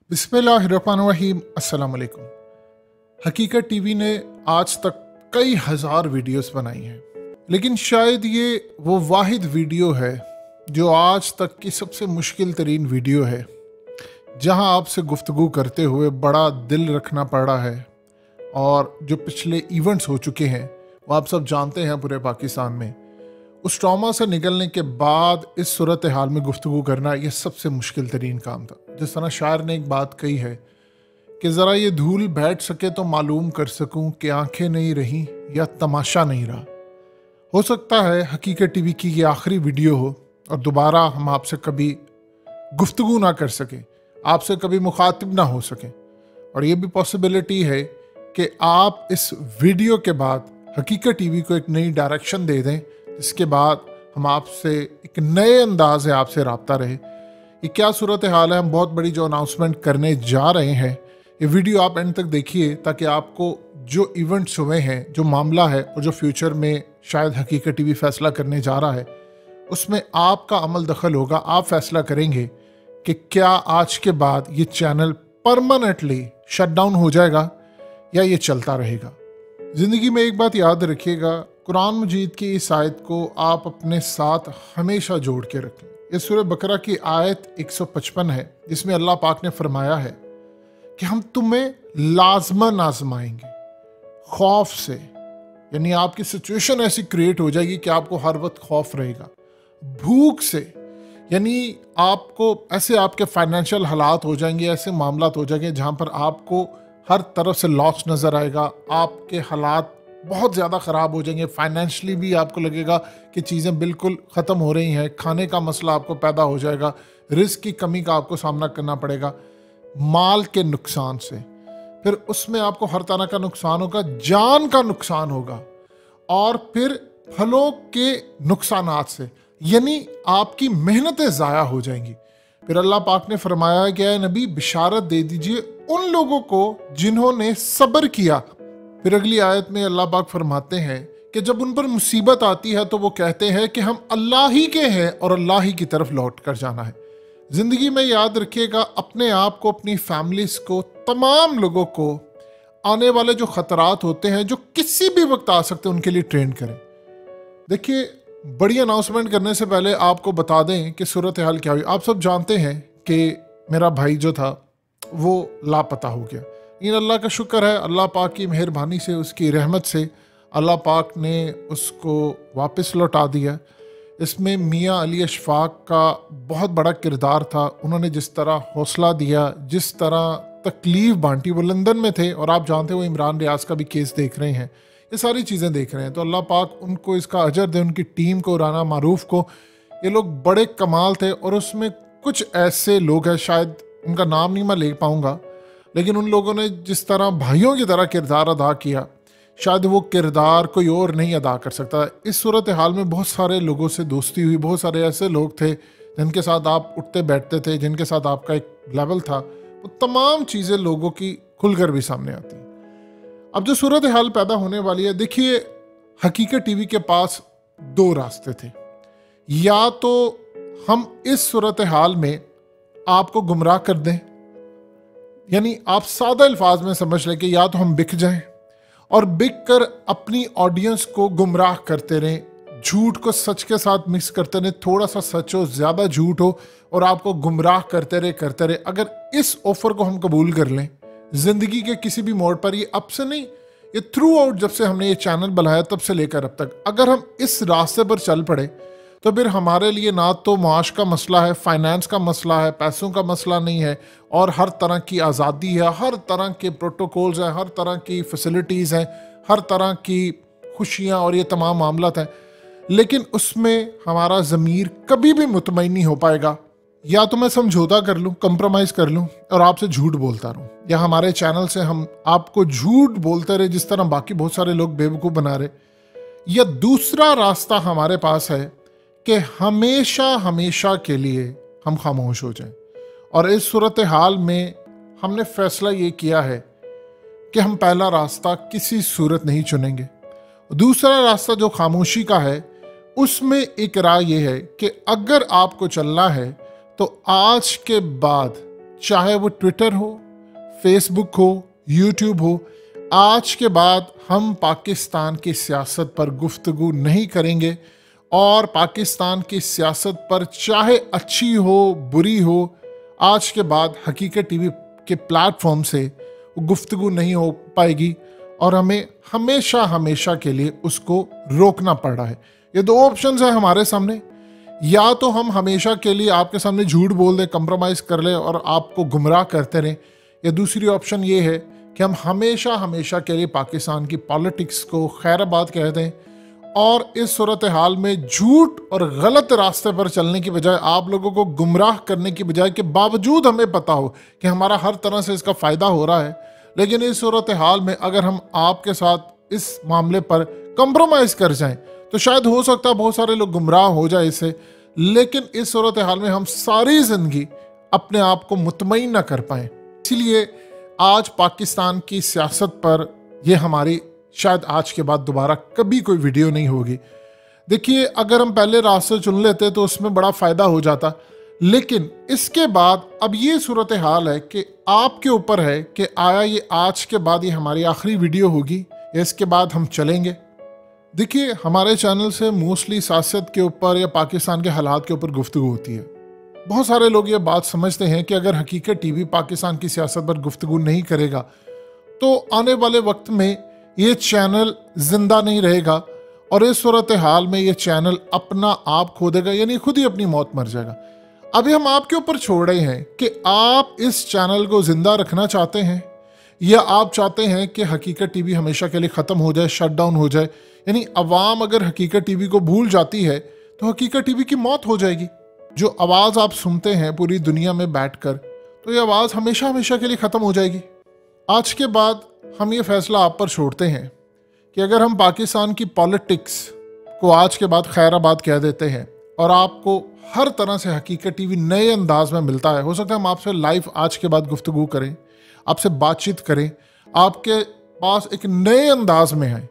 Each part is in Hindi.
बिस्मिल्लाहिर्रहमानिर्रहीम। अस्सलाम वालेकुम। हकीकत टीवी ने आज तक कई हज़ार वीडियोस बनाई हैं, लेकिन शायद ये वो वाहिद वीडियो है जो आज तक की सबसे मुश्किल तरीन वीडियो है, जहां आपसे गुफ्तगू करते हुए बड़ा दिल रखना पड़ रहा है। और जो पिछले इवेंट्स हो चुके हैं वो आप सब जानते हैं पूरे पाकिस्तान में। उस ट्रॉमा से निकलने के बाद इस सूरत हाल में गुफ्तगू करना यह सबसे मुश्किल तरीन काम था। जिस तरह शायर ने एक बात कही है कि ज़रा ये धूल बैठ सके तो मालूम कर सकूं कि आंखें नहीं रही या तमाशा नहीं रहा। हो सकता है हकीकत टीवी की ये आखिरी वीडियो हो और दोबारा हम आपसे कभी गुफ्तगू ना कर सकें, आपसे कभी मुखातिब ना हो सकें। और ये भी पॉसिबिलिटी है कि आप इस वीडियो के बाद हकीकत टीवी को एक नई डायरेक्शन दे दें, जिसके बाद हम आपसे एक नए अंदाज से आपसे रब्ता रहे। ये क्या सूरत हाल है, हम बहुत बड़ी जो अनाउंसमेंट करने जा रहे हैं। ये वीडियो आप एंड तक देखिए ताकि आपको जो इवेंट्स हुए हैं, जो मामला है और जो फ्यूचर में शायद हकीकत टीवी फैसला करने जा रहा है, उसमें आपका अमल दखल होगा। आप फैसला करेंगे कि क्या आज के बाद ये चैनल परमानेंटली शट डाउन हो जाएगा या ये चलता रहेगा। ज़िंदगी में एक बात याद रखिएगा, कुरान मजीद की इस आयत को आप अपने साथ हमेशा जोड़ के रखें। ये सूरह बकरा की आयत 155 है, जिसमें अल्लाह पाक ने फरमाया है कि हम तुम्हें लाजमन आजमाएंगे खौफ से। यानी आपकी सिचुएशन ऐसी क्रिएट हो जाएगी कि आपको हर वक्त खौफ रहेगा। भूख से, यानी आपको ऐसे आपके फाइनेंशियल हालात हो जाएंगे, ऐसे मामलात हो जाएंगे जहाँ पर आपको हर तरफ से लॉस नज़र आएगा। आपके हालात बहुत ज़्यादा ख़राब हो जाएंगे। फाइनेंशली भी आपको लगेगा कि चीज़ें बिल्कुल ख़त्म हो रही हैं। खाने का मसला आपको पैदा हो जाएगा। रिस्क की कमी का आपको सामना करना पड़ेगा। माल के नुकसान से, फिर उसमें आपको हर तरह का नुकसान होगा, जान का नुकसान होगा, और फिर फलों के नुकसानात से, यानी आपकी मेहनतें ज़ाया हो जाएंगी। फिर अल्लाह पाक ने फरमाया कि ऐ नबी, बिशारत दे दीजिए उन लोगों को जिन्होंने सब्र किया। फिर अगली आयत में अल्लाह पाक फरमाते हैं कि जब उन पर मुसीबत आती है तो वो कहते हैं कि हम अल्लाह ही के हैं और अल्लाह ही की तरफ लौट कर जाना है। ज़िंदगी में याद रखिएगा, अपने आप को, अपनी फैमिलीज को, तमाम लोगों को आने वाले जो ख़तरात होते हैं, जो किसी भी वक्त आ सकते हैं, उनके लिए ट्रेन करें। देखिए, बड़ी अनाउंसमेंट करने से पहले आपको बता दें कि सूरत हाल क्या हुई। आप सब जानते हैं कि मेरा भाई जो था वो लापता हो गया। लेकिन अल्लाह का शुक्र है, अल्लाह पाक की मेहरबानी से, उसकी रहमत से अल्लाह पाक ने उसको वापस लौटा दिया। इसमें मियाँ अली अशफाक का बहुत बड़ा किरदार था। उन्होंने जिस तरह हौसला दिया, जिस तरह तकलीफ़ बांटी, वो लंदन में थे और आप जानते हो इमरान रियाज का भी केस देख रहे हैं, ये सारी चीज़ें देख रहे हैं। तो अल्लाह पाक उनको इसका अजर दे, उनकी टीम को, राना मारूफ को। ये लोग बड़े कमाल थे। और उसमें कुछ ऐसे लोग हैं, शायद उनका नाम नहीं मैं ले पाऊँगा, लेकिन उन लोगों ने जिस तरह भाइयों की तरह किरदार अदा किया, शायद वो किरदार कोई और नहीं अदा कर सकता। इस सूरत हाल में बहुत सारे लोगों से दोस्ती हुई, बहुत सारे ऐसे लोग थे जिनके साथ आप उठते बैठते थे, जिनके साथ आपका एक लेवल था। वो तमाम चीज़ें लोगों की खुलकर भी सामने आती। अब जो सूरत हाल पैदा होने वाली है, देखिए, हकीकत टीवी के पास दो रास्ते थे। या तो हम इस सूरत हाल में आपको गुमराह कर दें, यानी आप सादा अल्फाज में समझ लें कि या तो हम बिक जाएं और बिक कर अपनी ऑडियंस को गुमराह करते रहें, झूठ को सच के साथ मिक्स करते रहें, थोड़ा सा सच हो, ज़्यादा झूठ हो, और आपको गुमराह करते रहे। अगर इस ऑफर को हम कबूल कर लें ज़िंदगी के किसी भी मोड़ पर, ये अब से नहीं, ये थ्रू आउट जब से हमने ये चैनल बनाया तब से लेकर अब तक, अगर हम इस रास्ते पर चल पड़े तो फिर हमारे लिए ना तो माश का मसला है, फाइनेंस का मसला है, पैसों का मसला नहीं है, और हर तरह की आज़ादी है, हर तरह के प्रोटोकॉल्स हैं, हर तरह की फैसिलिटीज़ हैं, हर तरह की खुशियाँ और ये तमाम मामलात हैं। लेकिन उसमें हमारा ज़मीर कभी भी मुतमईन नहीं हो पाएगा। या तो मैं समझौता कर लूँ, कंप्रोमाइज़ कर लूँ और आपसे झूठ बोलता रहूँ, या हमारे चैनल से हम आपको झूठ बोलते रहे जिस तरह बाकी बहुत सारे लोग बेवकूफ़ बना रहे। या दूसरा रास्ता हमारे पास है कि हमेशा हमेशा के लिए हम खामोश हो जाएं। और इस सूरत हाल में हमने फैसला ये किया है कि हम पहला रास्ता किसी सूरत नहीं चुनेंगे। दूसरा रास्ता जो खामोशी का है, उसमें एक राय ये है कि अगर आपको चलना है तो आज के बाद चाहे वो ट्विटर हो, फेसबुक हो, यूट्यूब हो, आज के बाद हम पाकिस्तान की सियासत पर गुफ्तगू नहीं करेंगे और पाकिस्तान की सियासत पर चाहे अच्छी हो बुरी हो, आज के बाद हकीकत टीवी के प्लेटफॉर्म से गुफ्तगू नहीं हो पाएगी और हमें हमेशा हमेशा के लिए उसको रोकना पड़ रहा है। ये दो ऑप्शंस हैं हमारे सामने, या तो हम हमेशा के लिए आपके सामने झूठ बोल दें, कंप्रोमाइज़ कर लें और आपको गुमराह करते रहें, या दूसरी ऑप्शन ये है कि हम हमेशा हमेशा के लिए पाकिस्तान की पॉलिटिक्स को खैराबाद कह दें और इस सूरत हाल में झूठ और गलत रास्ते पर चलने की बजाय, आप लोगों को गुमराह करने की बजाय, के बावजूद हमें पता हो कि हमारा हर तरह से इसका फ़ायदा हो रहा है, लेकिन इस सूरत हाल में अगर हम आपके साथ इस मामले पर कंप्रोमाइज़ कर जाएं तो शायद हो सकता है बहुत सारे लोग गुमराह हो जाए इससे, लेकिन इस सूरत हाल में हम सारी ज़िंदगी अपने आप को मुतमईन ना कर पाएँ। इसीलिए आज पाकिस्तान की सियासत पर यह हमारी शायद आज के बाद दोबारा कभी कोई वीडियो नहीं होगी। देखिए, अगर हम पहले रास्ते चुन लेते तो उसमें बड़ा फ़ायदा हो जाता, लेकिन इसके बाद अब ये सूरत हाल है कि आपके ऊपर है कि आया ये आज के बाद ये हमारी आखिरी वीडियो होगी या इसके बाद हम चलेंगे। देखिए, हमारे चैनल से मोस्टली सियासत के ऊपर या पाकिस्तान के हालात के ऊपर गुफ्तगू होती है। बहुत सारे लोग ये बात समझते हैं कि अगर हकीकत टीवी पाकिस्तान की सियासत पर गुफ्तगू नहीं करेगा तो आने वाले वक्त में ये चैनल जिंदा नहीं रहेगा और इस सूरत हाल में ये चैनल अपना आप खो देगा, यानी खुद ही अपनी मौत मर जाएगा। अभी हम आपके ऊपर छोड़ रहे हैं कि आप इस चैनल को जिंदा रखना चाहते हैं या आप चाहते हैं कि हकीकत टीवी हमेशा के लिए ख़त्म हो जाए, शट डाउन हो जाए। यानी अवाम अगर हकीकत टीवी को भूल जाती है तो हकीकत टीवी की मौत हो जाएगी। जो आवाज़ आप सुनते हैं पूरी दुनिया में बैठकर, तो ये आवाज़ हमेशा हमेशा के लिए ख़त्म हो जाएगी। आज के बाद हम ये फैसला आप पर छोड़ते हैं कि अगर हम पाकिस्तान की पॉलिटिक्स को आज के बाद खैराबाद कह देते हैं और आपको हर तरह से हकीकत टीवी नए अंदाज में मिलता है, हो सकता है हम आपसे लाइव आज के बाद गुफ्तगू करें, आपसे बातचीत करें, आपके पास एक नए अंदाज में है।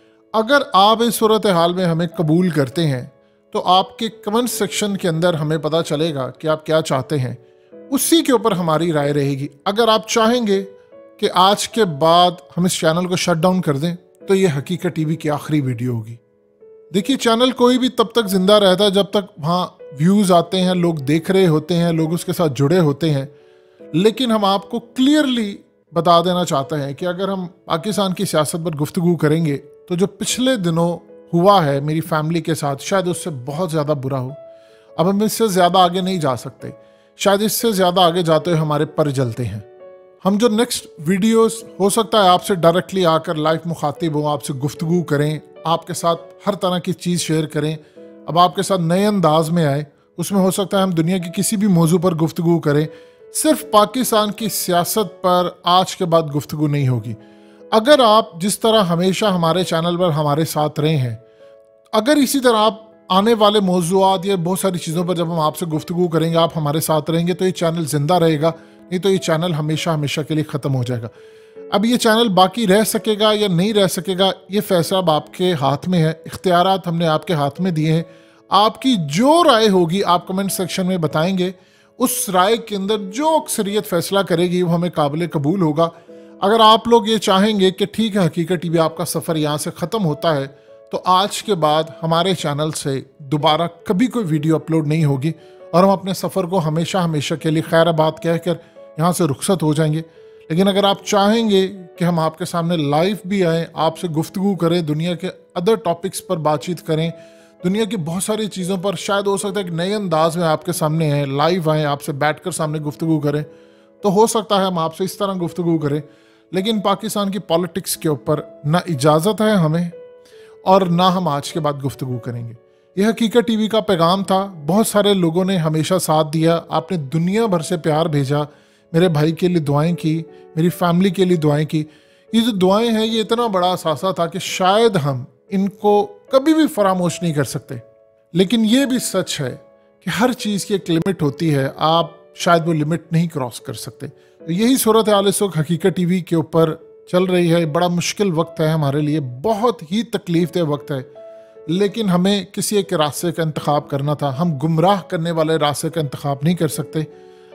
अगर आप इस सूरत हाल में हमें कबूल करते हैं तो आपके कमेंट सेक्शन के अंदर हमें पता चलेगा कि आप क्या चाहते हैं, उसी के ऊपर हमारी राय रहेगी। अगर आप चाहेंगे कि आज के बाद हम इस चैनल को शट डाउन कर दें तो ये हकीकत टीवी की आखिरी वीडियो होगी। देखिए, चैनल कोई भी तब तक जिंदा रहता है जब तक वहाँ व्यूज़ आते हैं, लोग देख रहे होते हैं, लोग उसके साथ जुड़े होते हैं। लेकिन हम आपको क्लियरली बता देना चाहते हैं कि अगर हम पाकिस्तान की सियासत पर गुफ्तगू करेंगे तो जो पिछले दिनों हुआ है मेरी फैमिली के साथ, शायद उससे बहुत ज़्यादा बुरा हो। अब हम इससे ज़्यादा आगे नहीं जा सकते, शायद इससे ज़्यादा आगे जाते हुए हमारे पर जलते हैं। हम जो नेक्स्ट वीडियोस हो सकता है आपसे डायरेक्टली आकर लाइव मुखातिब हों, आपसे गुफ्तगू करें, आपके साथ हर तरह की चीज़ शेयर करें, अब आपके साथ नए अंदाज में आए। उसमें हो सकता है हम दुनिया की किसी भी मौजू पर गुफ्तगू करें, सिर्फ पाकिस्तान की सियासत पर आज के बाद गुफ्तगू नहीं होगी। अगर आप जिस तरह हमेशा हमारे चैनल पर हमारे साथ रहे हैं, अगर इसी तरह आप आने वाले मौजूआत या बहुत सारी चीज़ों पर जब हम आपसे गुफ्तगू करेंगे, आप हमारे साथ रहेंगे, तो ये चैनल जिंदा रहेगा, नहीं तो ये चैनल हमेशा हमेशा के लिए ख़त्म हो जाएगा। अब ये चैनल बाकी रह सकेगा या नहीं रह सकेगा, ये फैसला अब आपके हाथ में है। इख्तियारात हमने आपके हाथ में दिए हैं। आपकी जो राय होगी आप कमेंट सेक्शन में बताएंगे, उस राय के अंदर जो अक्सरियत फैसला करेगी वो हमें काबिल कबूल होगा। अगर आप लोग ये चाहेंगे कि ठीक है हकीकत टीवी आपका सफ़र यहाँ से ख़त्म होता है, तो आज के बाद हमारे चैनल से दोबारा कभी कोई वीडियो अपलोड नहीं होगी और हम अपने सफ़र को हमेशा हमेशा के लिए खैराबाद कहकर यहाँ से रुखसत हो जाएंगे। लेकिन अगर आप चाहेंगे कि हम आपके सामने लाइव भी आएँ, आपसे गुफ्तगू करें, दुनिया के अदर टॉपिक्स पर बातचीत करें, दुनिया की बहुत सारी चीज़ों पर, शायद हो सकता है एक नए अंदाज में आपके सामने आएँ, लाइव आएँ, आपसे बैठकर सामने गुफ्तगू करें, तो हो सकता है हम आपसे इस तरह गुफ्तगू करें। लेकिन पाकिस्तान की पॉलिटिक्स के ऊपर ना इजाज़त है हमें और ना हम आज के बाद गुफ्तगू करेंगे। यह हकीकत टीवी का पैगाम था। बहुत सारे लोगों ने हमेशा साथ दिया, आपने दुनिया भर से प्यार भेजा, मेरे भाई के लिए दुआएं की, मेरी फैमिली के लिए दुआएं की। ये जो दुआएं हैं ये इतना बड़ा असासा था कि शायद हम इनको कभी भी फरामोश नहीं कर सकते। लेकिन ये भी सच है कि हर चीज़ की एक लिमिट होती है, आप शायद वो लिमिट नहीं क्रॉस कर सकते। तो यही सूरत हाल इस वक्त हकीकत टीवी के ऊपर चल रही है। बड़ा मुश्किल वक्त है हमारे लिए, बहुत ही तकलीफदेह वक्त है, लेकिन हमें किसी एक रास्ते का इंतखाब करना था। हम गुमराह करने वाले रास्ते का इंतखाब नहीं कर सकते।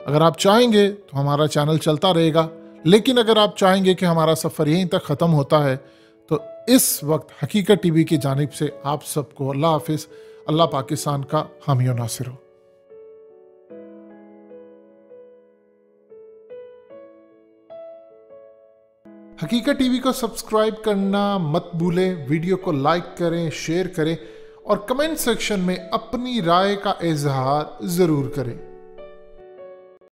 अगर आप चाहेंगे तो हमारा चैनल चलता रहेगा, लेकिन अगर आप चाहेंगे कि हमारा सफ़र यहीं तक ख़त्म होता है तो इस वक्त हकीकत टीवी की जानिब से आप सबको अल्लाह हाफिज़। अल्लाह पाकिस्तान का हामी और नासिर हो। हकीकत टीवी को सब्सक्राइब करना मत भूलें, वीडियो को लाइक करें, शेयर करें और कमेंट सेक्शन में अपनी राय का इजहार ज़रूर करें।